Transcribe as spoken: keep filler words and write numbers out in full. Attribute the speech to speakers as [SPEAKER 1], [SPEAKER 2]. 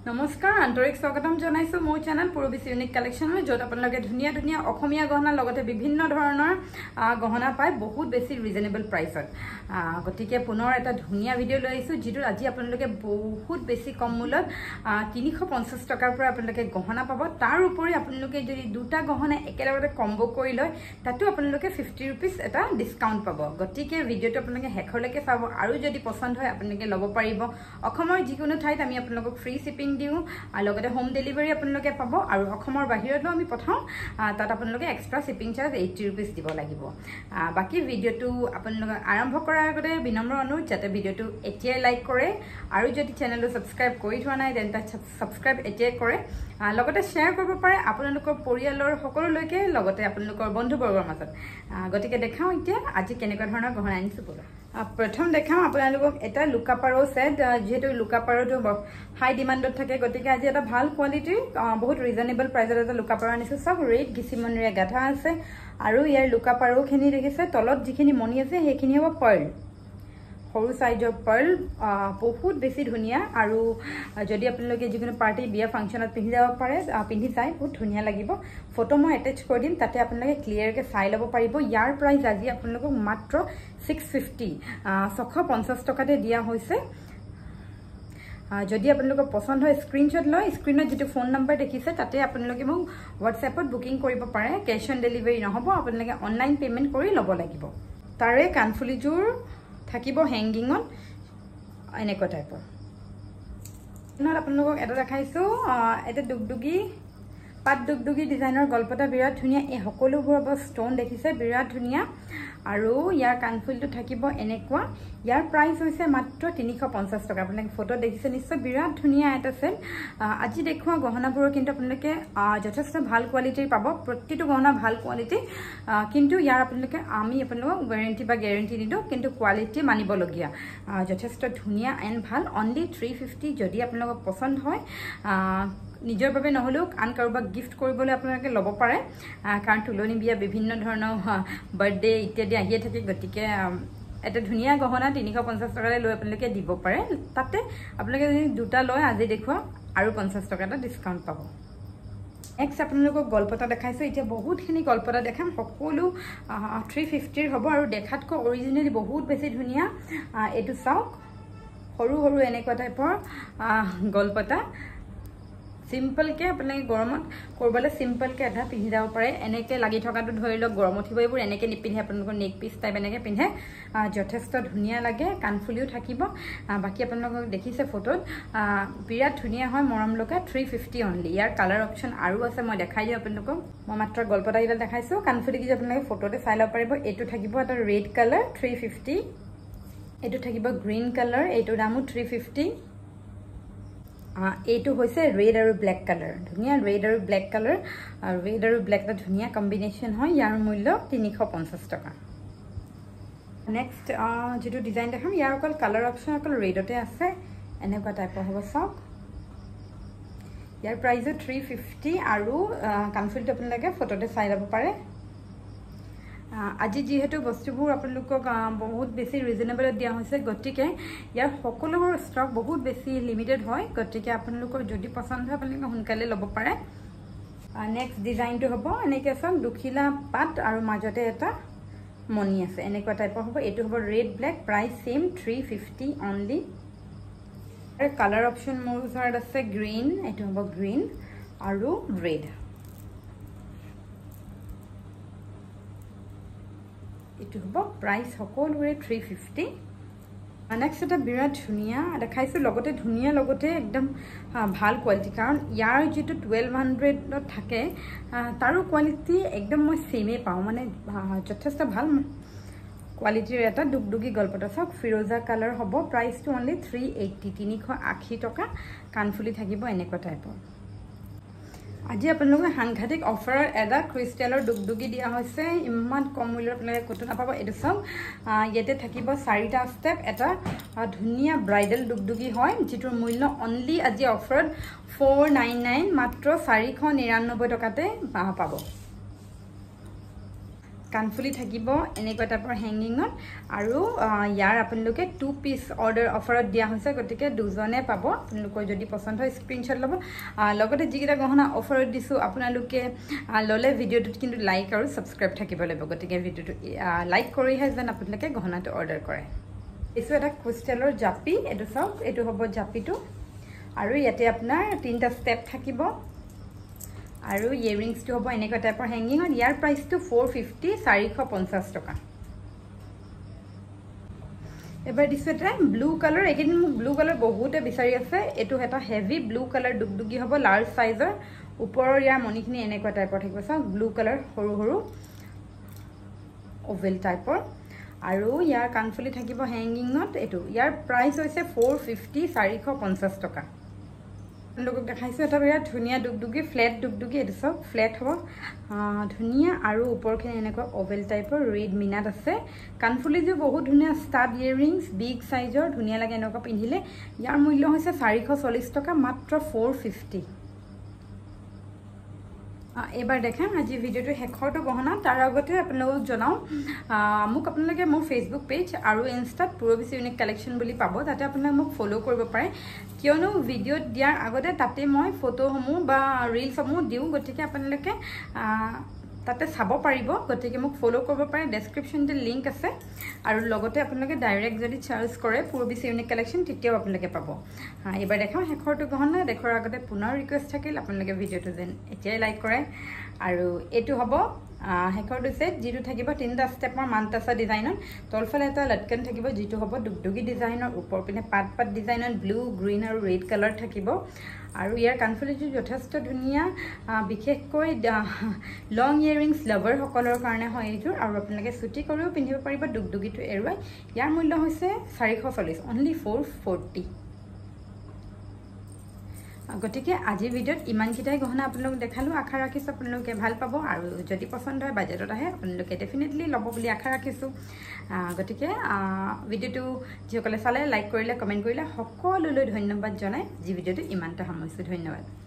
[SPEAKER 1] নমস্কাৰ আন্তৰিক স্বাগতম জনাইছো মোৰ চেনেল পুৰবিছ ইউনিক কালেকশন যত আপোনালোকে ধুনিয়া ধুনিয়া অসমীয়া গহনা লগতে বিভিন্ন ধৰণৰ গহনা পায় বহুত বেছি ৰিজনেবল প্ৰাইসত গতিকে পুনৰ এটা ধুনিয়া ভিডিও লৈ আইছো যিটো আজি আপোনালোকে বহুত বেছি কম মূল্যত তিনিশ পঞ্চাছ টকাৰ পৰা আপোনালোকে গহনা পাব তাৰ উপৰি আপোনালোকে যদি দুটা গহনা একেলগতে কম্বো কৰি লয় তাতো আপোনালোকে পঞ্চাছ रुपीस এটা ডিসকাউন্ট পাব গতিকে ভিডিওটো আপোনালোকে হেখৰলৈকে চাব আৰু যদি পছন্দ হয় আপোনালোকে ল'ব পাৰিব অসমৰ যিকোনো ঠাইত আমি আপোনালোকক ফ্ৰী শিপিং দিও আৰু লগতে হোম ডেলিভাৰী আপোনালোকে পাব আৰু অসমৰ বাহিৰতো আমি পঠাও তাত আপোনালোকে এক্সট্ৰা শিপিং চাৰ্জ আশী रुपीस দিব লাগিব বাকি ভিডিওটো আপোনালোকে আৰম্ভ কৰাৰ আগতে বিনম্ৰ অনুৰোধ যাতে ভিডিওটো এতিয়াই লাইক কৰে আৰু যদি চেনেলটো সাবস্ক্ৰাইব কৰি থোৱা নাই তেন্তে সাবস্ক্ৰাইব এতিয়াই কৰে লগতে শেয়াৰ কৰিব পাৰে আপোনালোকৰ পৰিয়ালৰ সকলোলৈকে লগতে আপোনালোকৰ বন্ধুবৰ্গৰ মাজত গতিকে দেখাও এতিয়া আজি কেনেকুৱা ধৰণৰ গহনা আনিছো বলা প্ৰথম দেখাম আপোনালোকক এটা লুকাপাৰো সেট যেহেতু লুকাপাৰোটো হাই ডিমান্ডত থাকে গতিকে আজি এটা ভাল কোৱালিটি বহুত ৰিজনেবল প্ৰাইসত এটা লুকাপাৰো আনিছো সব ৰেড গিসিমনৰিয়া গাঠা আছে আৰু ইয়াৰ লুকাপাৰোখিনি দেখিছে তলত যিখিনি মনি আছে সেইখিনি হ'ব পাৰ্ল সৰু সাইজৰ পাৰ্ল বহুত বেছি ধুনিয়া আৰু যদি আপোনালোকে যিকোনো পাৰ্টি বিয়া ফাংচনত পিন্ধি যাব পাৰে পিন্ধি চাই বহুত ধুনিয়া লাগিব ফটো মই এটাচ কৰি দিম তাতে আপোনালোকে ক্লিয়াৰকে চাই ল'ব পাৰিব ইয়াৰ প্ৰাইস আজি আপোনালোকক মাত্ৰ ছশ পঞ্চাছ টকাতে দিয়া হৈছে যদি আপোনালোকৰ পছন্দ হয় স্ক্ৰিনশ্বট লৈ স্ক্ৰিনত যেটো ফোন নম্বৰ দেখিছে তাতে আপোনালোকে মোক WhatsAppত বুকিং কৰিব পাৰে কেশ অন ডেলিভাৰী নহব আপোনালোকে অনলাইন পেমেন্ট কৰি ল'ব লাগিব তাৰে কানফুলিজোৰ থাকিব হ্যাঙ্গিংত এনেকুৱা টাইপৰ নট আপোনালোকক এটা দেখাইছো এটা দুগদুগি পাত দুগদুগি ডিজাইনৰ গল্পটা বিৰাট ধুনিয়া এই সকলোবোৰ ষ্টন দেখিছে বিৰাট ধুনিয়া আৰু ইয়াৰ কানফুলটো থাকিব এনেকুৱা ইয়াৰ প্ৰাইস হৈছে মাত্ৰ তিনিশ পঞ্চাছ টকা আপোনালোকে ফটো দেখিছে নিশ্চয় বিৰাট ধুনিয়া এটা সেট আজি দেখুৱা গহনাবোৰ কিন্তু আপোনালোকে যথেষ্ট ভাল কোৱালিটিৰ পাব প্ৰতিটো গহনা ভাল কোৱালিটি কিন্তু ইয়াৰ আপোনালোকে আমি আপোনালোকক ওয়াৰেন্টি বা গ্যাৰান্টি দিও কিন্তু কোৱালিটি মানিবলগীয়া যথেষ্ট ধুনিয়া এন্ড ভাল অনলি থ্ৰী ফিফটি যদি আপোনালোকক পছন্দ হয় নিজৰ বাবে নহলেও আন কাৰোবাক গিফট কৰিবলৈ আপোনালোকে ল'ব পাৰে কাৰণ তুলনি বিয়া বিভিন্ন ধৰণৰ বাৰ্থডে ইত্যাদি আহিয়ে থাকে গতিকে এটা ধুনিয়া গহনা তিনিশ পঞ্চাছ টকাৰে লৈ আপোনালোকে দিব পাৰে তাতে আপোনালোকে যদি দুটা লয় আজি দেখুৱা আৰু পঞ্চাছ টকা এটা ডিসকাউন্ট পাব নেক্সট আপোনালোকক গল্পটা দেখাইছো এতিয়া বহুতখিনি গল্পটা দেখাম সকলো থ্ৰী ফিফটি ৰ হ'ব আৰু দেখাতকৈ অৰিজিনালি বহুত বেছি ধুনিয়া এটো চাওক সৰু সৰু এনেকুৱা টাইপৰ গল্পটা সিম্পল কে আপোনালোকে গৰমত কৰবলে সিম্পল কে আধা পিন্ধি যাব পাৰে এনেকে লাগি থকাটো ধৰি লওক গৰমত হিব এইবোৰ এনেকে নিপিন্ধে আপোনালোকৰ নেক পিস টাইপ এনেকে পিন্ধে যথেষ্ট ধুনিয়া লাগে কানফুলিও থাকিব বাকি আপোনালোকক দেখিছে ফটোত বিৰাট ধুনিয়া হয় মৰম লগা থ্ৰী ফিফটি অনলি ইয়াৰ কালাৰ অপচন আৰু আছে মই দেখাই দিও আপোনালোকক মই মাত্ৰ গল্পটা এটা দেখাইছো কানফুলি কি আপোনালোকে ফটোতে চাই ল'ব পাৰিব এটো থাকিব এটা ৰেড কালাৰ থ্ৰী ফিফটি এটো থাকিব গ্ৰীন কালাৰ এটো দামো থ্ৰী ফিফটি এইটো হৈছে ৰেড আৰু ব্ল্যাক কালাৰ ধুনিয়া ৰেড আৰু ব্ল্যাক কালাৰ ৰেড আৰু ব্ল্যাক এটা ধুনিয়া কম্বিনেশন হয় ইয়াৰ মূল্য তিনিশ পঞ্চাছ টকা নেক্সট যেটো ডিজাইন দেখাম ইয়াৰ অকল কালাৰ অপচন অকল ৰেডতে আছে এনেকুৱা টাইপৰ হ'ব চাওক ইয়াৰ প্ৰাইস থ্ৰী ফিফটি আৰু কানফুলটো আপোনালোকে ফটোতে চাই ল'ব পাৰে আজি যেহেতু বস্তুবোৰ আপোনালোকক বহুত বেছি ৰিজনেবল দিয়া হৈছে গতিকে ইয়াৰ সকলোবোৰ ষ্টক বহুত বেছি লিমিটেড হয় গতিকে আপোনালোকৰ যদি পছন্দ হয় আপোনালোকে সোনকালে ল'ব পাৰে নেক্সট ডিজাইনটো হ'ব এনেকৈ চাওক দুখিলা পাত আৰু মাজতে এটা মনি আছে এনেকুৱা টাইপৰ হ'ব এটো হ'ব red black price same three fifty only আৰু কালাৰ অপচন মোৰ ওচৰত আছে গ্ৰীন এটো হ'ব গ্ৰীন আৰু ৰেড এটো হ'ব প্ৰাইস সকলোৰে থ্ৰী ফিফটি নেক্সট এটা বিৰাট ধুনিয়া দেখাইছো লগতে ধুনিয়া লগতে একদম ভাল কোৱালিটি কাৰণ ইয়াৰ যেটো টুৱেলভ হাণ্ড্ৰেডত থাকে তাৰো কোৱালিটি একদম মই সেমে পাও মানে যথেষ্ট ভাল কোৱালিটিৰ এটা দুগদুগি গল্পটা চাওক ফিৰোজা কালাৰ হ'ব প্ৰাইসটো অনলি থ্ৰী এইটি তিনিশ আশী টকা কানফুলি থাকিব এনেকুৱা টাইপৰ আজি আপোনালোকে সাংঘাতিক অফাৰ এটা ক্ৰিষ্টেলৰ দুগদুগি দিয়া হৈছে ইমান কম মূল্যত আপোনালোকে কত নাপাব এটো চাওক ইয়াতে থাকিব চাৰিটা ষ্টেপ এটা ধুনিয়া ব্ৰাইডাল দুগদুগি হয় যেটোৰ মূল্য অনলি আজি অফাৰত ফ'ৰ নাইন নাইন মাত্ৰ চাৰিশ নিৰানব্বৈ টকাতে পাব কাণফুলি থাকিব এনেকুৱা টাইপৰ হেংগিঙত আৰু ইয়াৰ আপোনালোকে টু পিচ অৰ্ডাৰ অফাৰত দিয়া হৈছে গতিকে দুজনে পাব আপোনালোকৰ যদি পছন্দ হয় স্ক্ৰীনশ্বট ল'ব লগতে যিকেইটা গহনা অফাৰত দিছোঁ আপোনালোকে ল'লে ভিডিঅ'টোত কিন্তু লাইক আৰু ছাবস্ক্ৰাইব থাকিব লাগিব গতিকে ভিডিঅ'টো লাইক কৰিহে যেন আপোনালোকে গহনাটো অৰ্ডাৰ কৰে এইটো এটা ক্ৰিষ্টেলৰ জাপি এইটো চাওক এইটো হ'ব জাপিটো আৰু ইয়াতে আপোনাৰ তিনিটা ষ্টেপ থাকিব আৰু ইয়েৰিংছটো হ'ব এনেকুৱা টাইপৰ হেংগিঙত ইয়াৰ প্ৰাইচটো ফ'ৰ ফিফটি চাৰিশ পঞ্চাছ টকা এবাৰ দিছোঁ এটা ব্লু কালাৰ এইকেইদিন মোক ব্লু কালাৰ বহুতে বিচাৰি আছে এইটো এটা হেভি ব্লু কালাৰ ডুগডুগি হ'ব লাৰ্জ চাইজৰ ওপৰৰ ইয়াৰ মণিখিনি এনেকুৱা টাইপৰ থাকিব চাওক ব্লু কালাৰ সৰু সৰু অভেল টাইপৰ আৰু ইয়াৰ কাণফুলি থাকিব হেংগিঙত এইটো ইয়াৰ প্ৰাইচ হৈছে ফ'ৰ ফিফটি চাৰিশ পঞ্চাছ টকা আপোনালোকক দেখাইছোঁ এটা বিৰাট ধুনীয়া ডুগডুগি ফ্লেট ডুগডুগি এইটো চব ফ্লেট হ'ব ধুনীয়া আৰু ওপৰখিনি এনেকুৱা অভেল টাইপৰ ৰেড মিনাত আছে কাণফুলিযোৰ বহুত ধুনীয়া ষ্টাড ইয়েৰিংছ বিগ চাইজৰ ধুনীয়া লাগে এনেকুৱা পিন্ধিলে ইয়াৰ মূল্য হৈছে চাৰিশ চল্লিছ টকা মাত্ৰ ফ'ৰ ফিফটি এবাৰ দেখাম আজি ভিডিঅ'টো শেষৰটো গহনা তাৰ আগতে আপোনালোকক জনাওঁ মোক আপোনালোকে মোৰ ফেচবুক পেজ আৰু ইনষ্টাত পূৰবীচ ইউনিক কালেকশ্যন বুলি পাব তাতে আপোনালোকে মোক ফ'ল' কৰিব পাৰে কিয়নো ভিডিঅ'ত দিয়াৰ আগতে তাতে মই ফটোসমূহ বা ৰিলছসমূহ দিওঁ গতিকে আপোনালোকে তাতে চাব পাৰিব গতিকে মোক ফ'ল' কৰিব পাৰে ডেছক্ৰিপশ্যনতে লিংক আছে আৰু লগতে আপোনালোকে ডাইৰেক্ট যদি চাৰ্চ কৰে পূৰবীচ ইউনিক কালেকশ্যন তেতিয়াও আপোনালোকে পাব এইবাৰ দেখাওঁ শেষৰটো গহনা দেখাৰ আগতে পুনৰ ৰিকুৱেষ্ট থাকিল আপোনালোকে ভিডিঅ'টো যেন এতিয়াই লাইক কৰে আৰু এইটো হ'ব শেষৰটো ছেট যিটো থাকিব তিনিটা ষ্টেপৰ মানটাচা ডিজাইনত তলফালে এটা লটকন থাকিব যিটো হ'ব ডুগডুগি ডিজাইনৰ ওপৰ পিনে পাত পাত ডিজাইনত ব্লু গ্ৰীণ আৰু ৰেড কালাৰ থাকিব আৰু ইয়াৰ কাণফুলিটো যথেষ্ট ধুনীয়া বিশেষকৈ লং ইয়েৰিংছ লাভাৰসকলৰ কাৰণে হয় এইযোৰ আৰু আপোনালোকে চুটি কৰিও পিন্ধিব পাৰিব ডুগডুগিটো এৰুৱাই ইয়াৰ মূল্য হৈছে চাৰিশ চল্লিছ অনলি ফ'ৰ ফৰ্টি গতিকে আজিৰ ভিডিঅ'ত ইমানকেইটাই গহনা আপোনালোকক দেখালোঁ আশা ৰাখিছোঁ আপোনালোকে ভাল পাব আৰু যদি পচন্দ হয় বাজেটত আহে আপোনালোকে ডেফিনেটলি ল'ব বুলি আশা ৰাখিছোঁ গতিকে ভিডিঅ'টো যিসকলে চালে লাইক কৰিলে কমেণ্ট কৰিলে সকলোলৈ ধন্যবাদ জনাই যি ভিডিঅ'টো ইমানটা সামৰিছোঁ ধন্যবাদ